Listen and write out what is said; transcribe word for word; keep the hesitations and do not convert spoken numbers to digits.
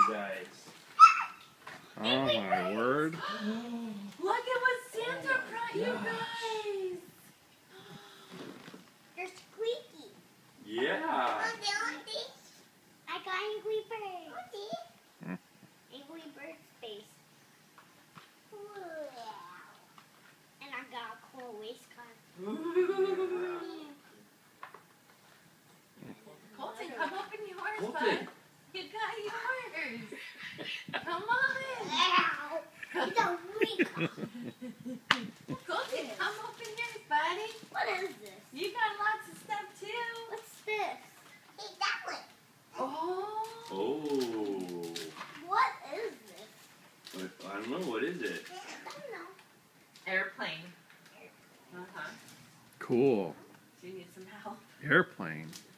guys. Oh my word. Look at what Santa brought you guys. They're squeaky. Yeah. I got Angry Bird. Angry Bird space. And I got a cool waistcoat. Colton, come open yours, Colton. bud. You got yours. Come on. It's a weak. Colton, come open yours, buddy. What is this? You got lots of stuff too. What's this? Hey, that one. Oh. Oh. What is this? What- I don't know. What is it? I don't know. Airplane. Uh huh. Cool. Do you need some help? Airplane.